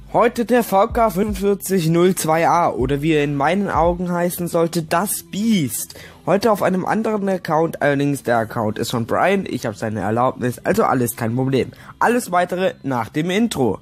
Heute der VK 4502A oder wie er in meinen Augen heißen sollte, das Biest. Heute auf einem anderen Account, allerdings der Account ist von Brian, ich habe seine Erlaubnis, also alles kein Problem. Alles weitere nach dem Intro.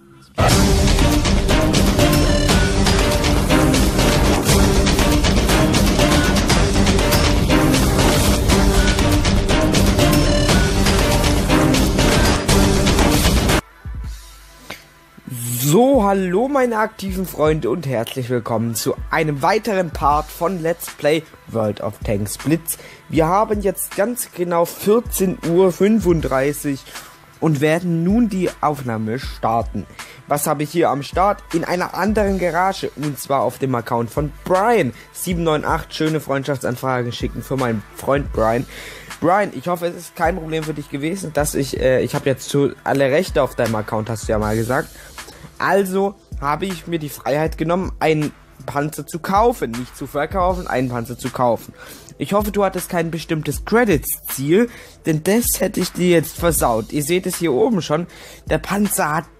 So, hallo meine aktiven Freunde und herzlich willkommen zu einem weiteren Part von Let's Play World of Tanks Blitz. Wir haben jetzt ganz genau 14:35 Uhr und werden nun die Aufnahme starten. Was habe ich hier am Start? In einer anderen Garage, und zwar auf dem Account von Brian798. Schöne Freundschaftsanfragen schicken für meinen Freund Brian. Brian, ich hoffe, es ist kein Problem für dich gewesen, dass ich habe jetzt alle Rechte auf deinem Account, hast du ja mal gesagt. Also habe ich mir die Freiheit genommen, einen Panzer zu kaufen, nicht zu verkaufen, einen Panzer zu kaufen. Ich hoffe, du hattest kein bestimmtes Credits-Ziel, denn das hätte ich dir jetzt versaut. Ihr seht es hier oben schon, der Panzer hat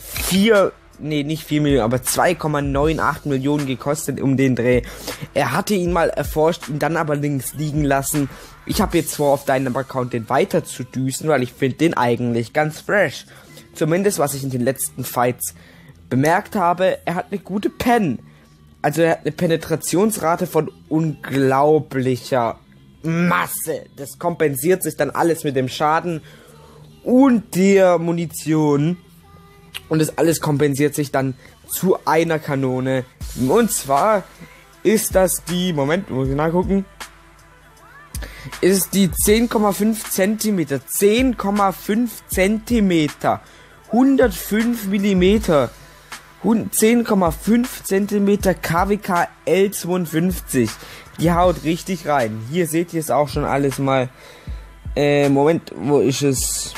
2,98 Millionen gekostet um den Dreh. Er hatte ihn mal erforscht, ihn dann aber links liegen lassen. Ich habe jetzt vor, auf deinem Account den weiter zu düsen, weil ich finde den eigentlich ganz fresh. Zumindest, was ich in den letzten Fights bemerkt habe, er hat eine gute Pen. Also er hat eine Penetrationsrate von unglaublicher Masse. Das kompensiert sich dann alles mit dem Schaden und der Munition. Und das alles kompensiert sich dann zu einer Kanone. Und zwar ist das die, Moment, muss ich nachgucken. Ist die 10,5 Zentimeter. 10,5 Zentimeter. 105 Millimeter. 10,5 Zentimeter KWK L52. Die haut richtig rein. Hier seht ihr es auch schon alles mal. Moment, wo ist es?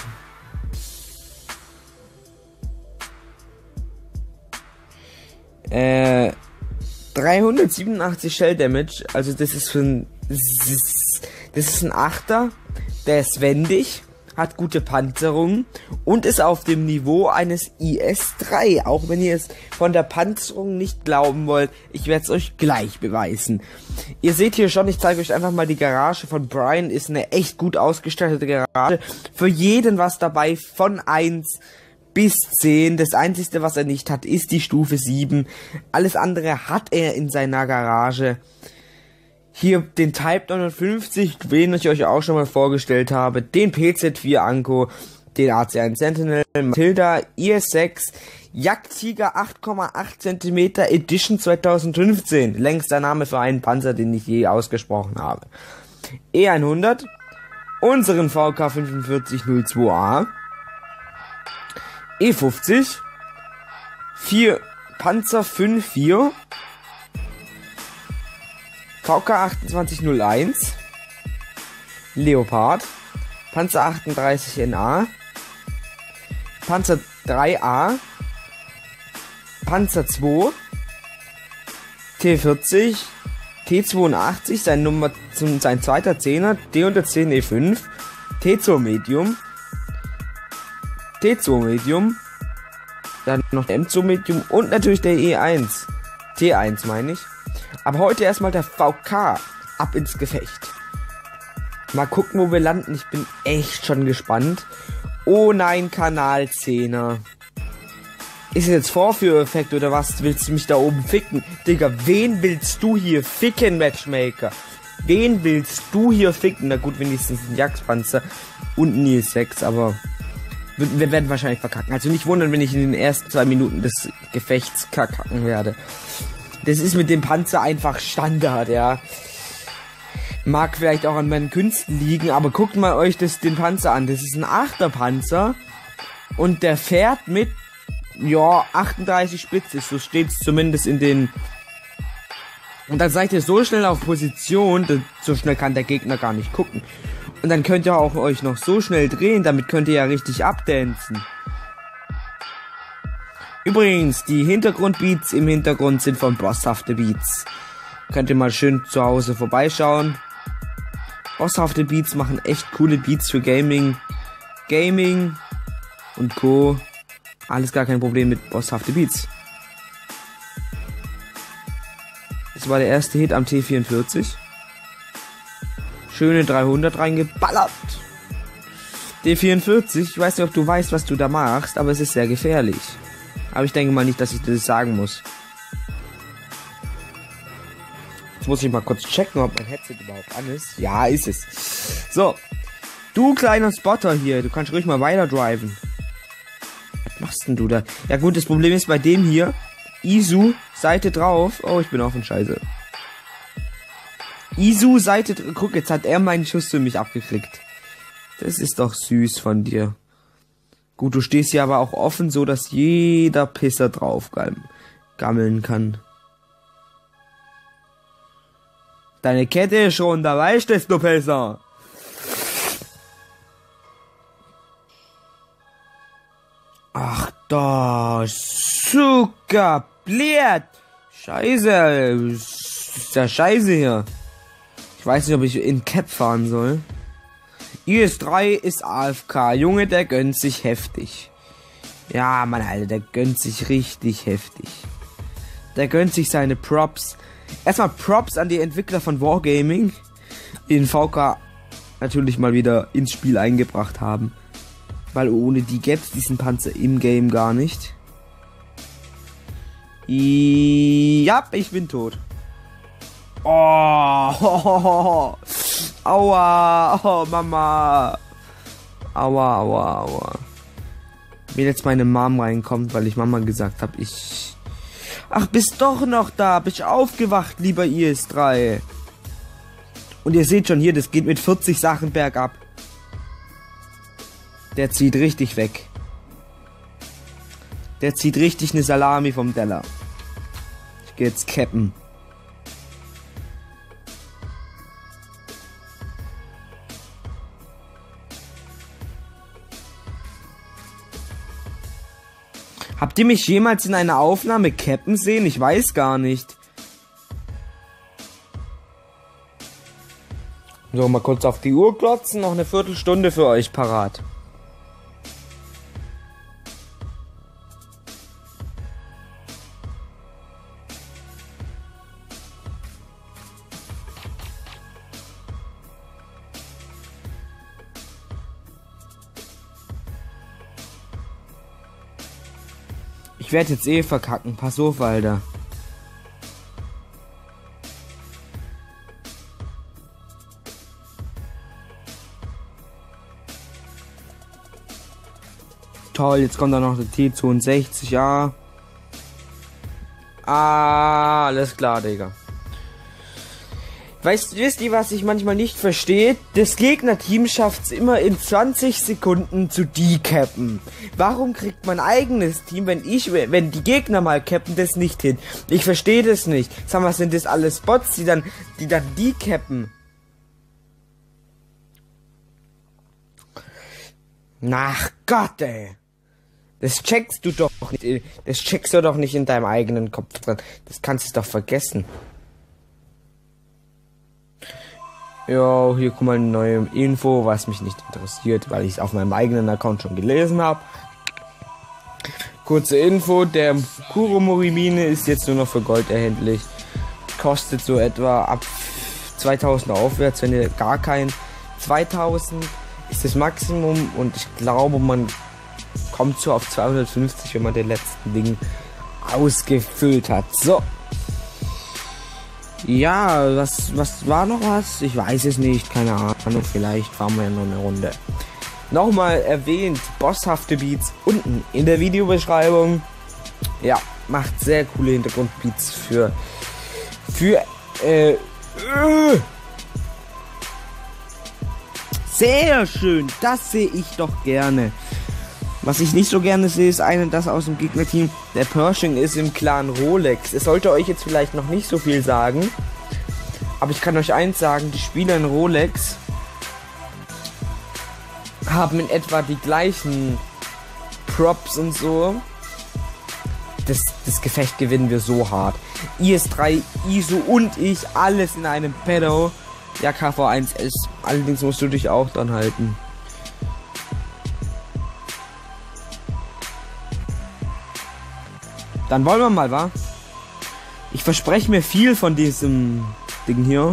Äh, 387 Shell Damage. Also das ist für ein... Das ist ein Achter. Der ist wendig. Hat gute Panzerung und ist auf dem Niveau eines IS-3, auch wenn ihr es von der Panzerung nicht glauben wollt, ich werde es euch gleich beweisen. Ihr seht hier schon, ich zeige euch einfach mal die Garage von Brian, ist eine echt gut ausgestattete Garage, für jeden was dabei, von 1 bis 10, das einzige was er nicht hat, ist die Stufe 7, alles andere hat er in seiner Garage. Hier den Type 59, den ich euch auch schon mal vorgestellt habe, den PZ4 Anko, den AC1 Sentinel, Matilda, IS-6, Jagdtiger 8,8 cm Edition 2015, längster Name für einen Panzer, den ich je ausgesprochen habe. E100, unseren VK 4502A, E50, 4 Panzer 5-4, VK 2801, Leopard, Panzer 38 NA, Panzer 3A, Panzer 2, T40, T82, sein zweiter Zehner, D110 E5, T2 Medium, dann noch der M2 Medium und natürlich der E1, T1 meine ich. Aber heute erstmal der VK, ab ins Gefecht. Mal gucken, wo wir landen. Ich bin echt schon gespannt. Oh nein, Kanal 10er. Ist es jetzt Vorführeffekt oder was? Willst du mich da oben ficken? Digga, wen willst du hier ficken, Matchmaker? Wen willst du hier ficken? Na gut, wenigstens ein Jagdpanzer und ein IS-6, aber wir werden wahrscheinlich verkacken. Also nicht wundern, wenn ich in den ersten 2 Minuten des Gefechts kacken werde. Das ist mit dem Panzer einfach Standard, ja. Mag vielleicht auch an meinen Künsten liegen, aber guckt mal euch den Panzer an. Das ist ein 8er Panzer und der fährt mit, ja, 38 Spitze. So steht es zumindest in den... Und dann seid ihr so schnell auf Position, so schnell kann der Gegner gar nicht gucken. Und dann könnt ihr auch euch noch so schnell drehen, damit könnt ihr ja richtig abdancen. Übrigens, die Hintergrundbeats im Hintergrund sind von Bosshafte Beats. Könnt ihr mal schön zu Hause vorbeischauen. Bosshafte Beats machen echt coole Beats für Gaming und Co. Alles gar kein Problem mit bosshafte Beats. Das war der erste Hit am T44. Schöne 300 reingeballert. T44, ich weiß nicht, ob du weißt, was du da machst, aber es ist sehr gefährlich. Aber ich denke mal nicht, dass ich das sagen muss. Jetzt muss ich mal kurz checken, ob mein Headset überhaupt an ist. Ja, ist es. So. Du kleiner Spotter hier, du kannst ruhig mal weiter driven. Was machst denn du da? Ja gut, das Problem ist bei dem hier. Isu, Seite drauf. Oh, ich bin offen, scheiße. Isu, Seite... Guck, jetzt hat er meinen Schuss für mich abgekriegt. Das ist doch süß von dir. Gut, du stehst hier aber auch offen, so dass jeder Pisser drauf gammeln kann. Deine Kette ist runter, weißt du, Pisser? Ach da, Zucker, Bliert. Scheiße, ist ja scheiße hier. Ich weiß nicht, ob ich in Cap fahren soll. IS-3 ist AFK. Junge, der gönnt sich heftig. Ja, Mann, Alter, der gönnt sich richtig heftig. Der gönnt sich seine Props. Erstmal Props an die Entwickler von Wargaming, die den VK natürlich mal wieder ins Spiel eingebracht haben. Weil ohne die gäb's diesen Panzer im Game gar nicht. Ja, ich bin tot. Oh, aua, oh, Mama. Aua, aua, aua. Wie jetzt meine Mom reinkommt, weil ich Mama gesagt habe, Ach, bist doch noch da. Bist aufgewacht, lieber IS-3. Und ihr seht schon hier, das geht mit 40 Sachen bergab. Der zieht richtig weg. Der zieht richtig eine Salami vom Teller. Ich gehe jetzt cappen. Habt ihr mich jemals in einer Aufnahme cappen sehen? Ich weiß gar nicht. So, mal kurz auf die Uhr klotzen. Noch eine Viertelstunde für euch parat. Ich werde jetzt eh verkacken. Pass auf, Alter. Toll, jetzt kommt da noch der T62, ja. Ah, alles klar, Digga. Wisst ihr, was ich manchmal nicht verstehe? Das Gegnerteam schafft es immer in 20 Sekunden zu decappen. Warum kriegt mein eigenes Team, wenn die Gegner mal cappen, das nicht hin? Ich verstehe das nicht. Sag mal, sind das alles Bots, die dann decappen? Ach Gott, ey. Das checkst du doch nicht. Das checkst du doch nicht in deinem eigenen Kopf dran. Das kannst du doch vergessen. Ja, hier kommt mal eine neue Info, was mich nicht interessiert, weil ich es auf meinem eigenen Account schon gelesen habe. Kurze Info, der Kuromori-Mine ist jetzt nur noch für Gold erhältlich. Kostet so etwa ab 2000 aufwärts, wenn ihr gar kein 2000 ist das Maximum und ich glaube, man kommt so auf 250, wenn man den letzten Ding ausgefüllt hat. So. Ja, was war noch was? Ich weiß es nicht, keine Ahnung, vielleicht fahren wir ja noch eine Runde. Nochmal erwähnt, bosshafte Beats unten in der Videobeschreibung. Ja, macht sehr coole Hintergrundbeats für sehr schön, das sehe ich doch gerne. Was ich nicht so gerne sehe, ist das aus dem Gegnerteam. Der Pershing ist im Clan Rolex. Es sollte euch jetzt vielleicht noch nicht so viel sagen. Aber ich kann euch eins sagen, die Spieler in Rolex haben in etwa die gleichen Props und so. Das Gefecht gewinnen wir so hart. IS-3, ISO und ich, alles in einem Pedo. Ja, KV1S. Allerdings musst du dich auch dran halten. Dann wollen wir mal, wa? Ich verspreche mir viel von diesem Ding hier.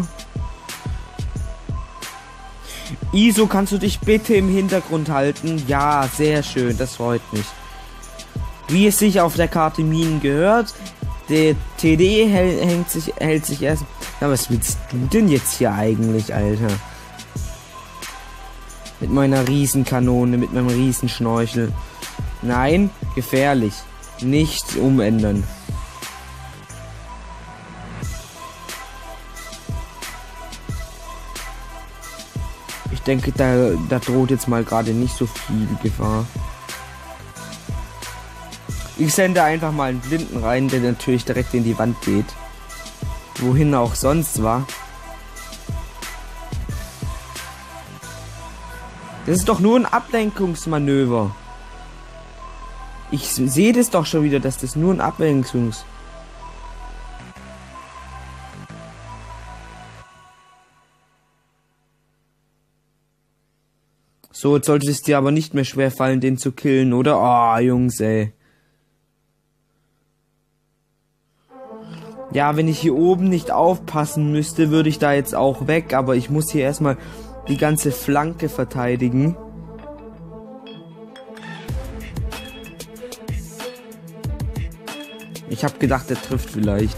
ISO, kannst du dich bitte im Hintergrund halten? Ja, sehr schön, das freut mich. Wie es sich auf der Karte Minen gehört, der TD hält sich erst... Ja, was willst du denn jetzt hier eigentlich, Alter? Mit meiner Riesenkanone, mit meinem Riesenschnorchel. Nein, gefährlich. Nicht umändern. Ich denke, da droht jetzt mal gerade nicht so viel Gefahr. Ich sende einfach mal einen Blinden rein, der natürlich direkt in die Wand geht. Wohin auch sonst war. Das ist doch nur ein Ablenkungsmanöver. Ich sehe das doch schon wieder, dass das nur ein Ablenkungsmanöver. So, jetzt sollte es dir aber nicht mehr schwer fallen, den zu killen, oder? Oh, Jungs, ey. Ja, wenn ich hier oben nicht aufpassen müsste, würde ich da jetzt auch weg. Aber ich muss hier erstmal die ganze Flanke verteidigen. Ich habe gedacht, er trifft vielleicht.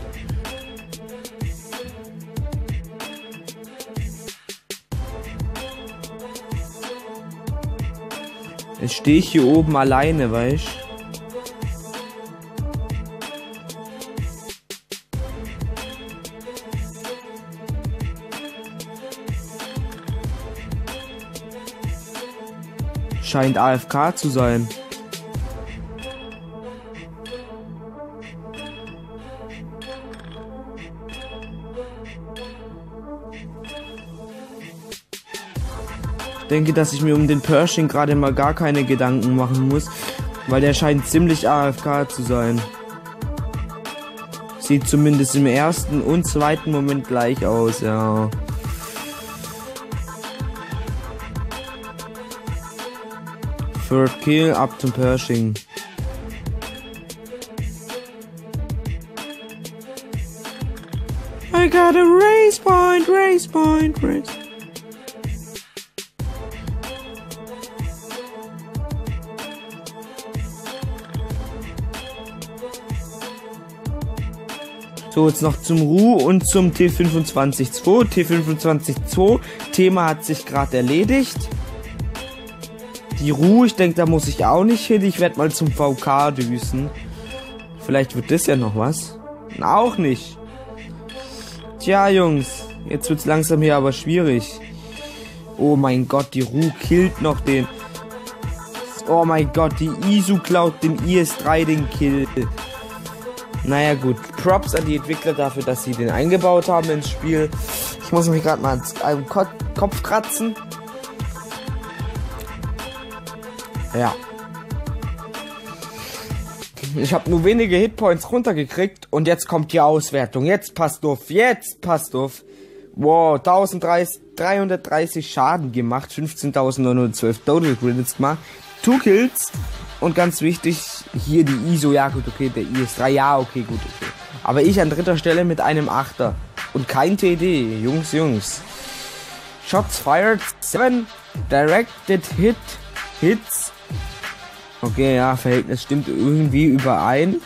Jetzt stehe ich hier oben alleine, weißt du? Scheint AFK zu sein. Ich denke, dass ich mir um den Pershing gerade mal gar keine Gedanken machen muss, weil der scheint ziemlich AFK zu sein. Sieht zumindest im ersten und zweiten Moment gleich aus, ja. Third Kill, ab zum Pershing. I got a race point, race point, race. So, jetzt noch zum Ru und zum T25-2. T25-2, Thema hat sich gerade erledigt. Die Ruhe, ich denke, da muss ich auch nicht hin. Ich werde mal zum VK düsen. Vielleicht wird das ja noch was. Auch nicht. Tja, Jungs. Jetzt wird's langsam hier aber schwierig. Oh mein Gott, die Ruhe killt noch den... Oh mein Gott, die ISU klaut den IS-3 den Kill. Naja gut, Props an die Entwickler dafür, dass sie den eingebaut haben ins Spiel. Ich muss mich gerade mal am Kopf kratzen. Ja. Ich habe nur wenige Hitpoints runtergekriegt und jetzt kommt die Auswertung. Jetzt passt auf, jetzt passt auf. Wow, 1330 Schaden gemacht, 15.912 Total Credits gemacht, 2 Kills und ganz wichtig, hier die ISO, ja gut, okay, der IS-3, ja okay, gut, okay. Aber ich an dritter Stelle mit einem 8er und kein TD, Jungs. Shots fired, 7 directed hits. Okay, ja, Verhältnis stimmt irgendwie überein.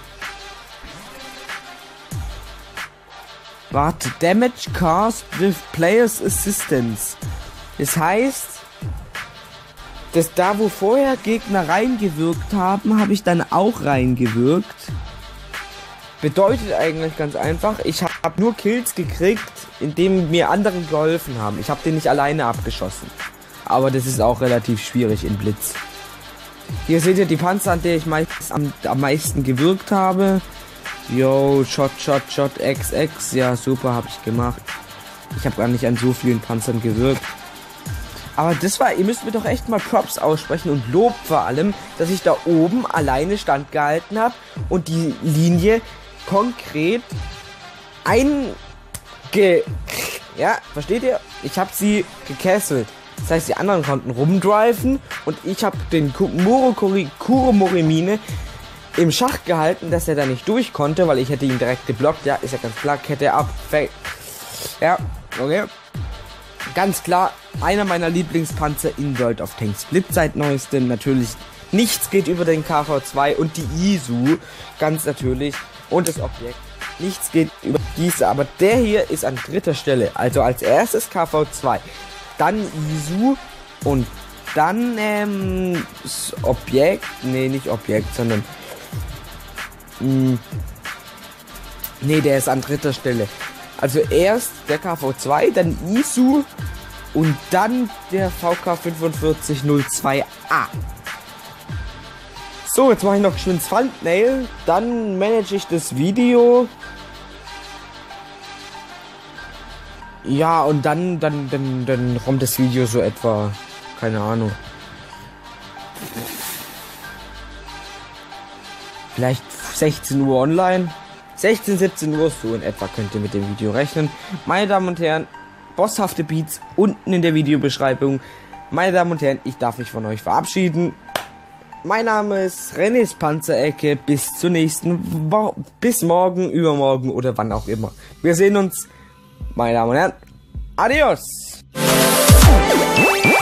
Warte, Damage caused with Players Assistance. Das heißt, dass da, wo vorher Gegner reingewirkt haben, habe ich dann auch reingewirkt. Bedeutet eigentlich ganz einfach, ich habe nur Kills gekriegt, indem mir andere geholfen haben. Ich habe den nicht alleine abgeschossen. Aber das ist auch relativ schwierig in Blitz. Hier seht ihr die Panzer, an der ich am meisten gewirkt habe. Yo, Shot, XX. Ja, super, habe ich gemacht. Ich habe gar nicht an so vielen Panzern gewirkt. Aber das war, ihr müsst mir doch echt mal Props aussprechen und Lob vor allem, dass ich da oben alleine standgehalten habe und die Linie konkret ja, versteht ihr? Ich habe sie gecasselt. Das heißt, die anderen konnten rumdriven und ich habe den Kuromori-Mine im Schach gehalten, dass er da nicht durch konnte, weil ich hätte ihn direkt geblockt. Ja, ist ja ganz klar, Kette ab. Ja, okay. Ganz klar, einer meiner Lieblingspanzer in World of Tanks Split seit neuestem. Natürlich, nichts geht über den KV-2 und die ISU, ganz natürlich. Und das Objekt. Nichts geht über diese, aber der hier ist an dritter Stelle. Also als erstes KV-2, dann ISU und dann das Objekt. Nee, nicht Objekt, sondern nee, der ist an dritter Stelle. Also erst der KV-2, dann ISU und dann der VK4502A. So, jetzt mache ich noch schön das Thumbnail, dann manage ich das Video. Ja, und dann kommt das Video so etwa, keine Ahnung. Vielleicht 16 Uhr online. 16, 17 Uhr, so in etwa könnt ihr mit dem Video rechnen. Meine Damen und Herren, bosshafte Beats unten in der Videobeschreibung. Meine Damen und Herren, ich darf mich von euch verabschieden. Mein Name ist René's Panzerecke. Bis zur nächsten Woche. Bis morgen, übermorgen oder wann auch immer. Wir sehen uns. Meine Damen und Herren, adios!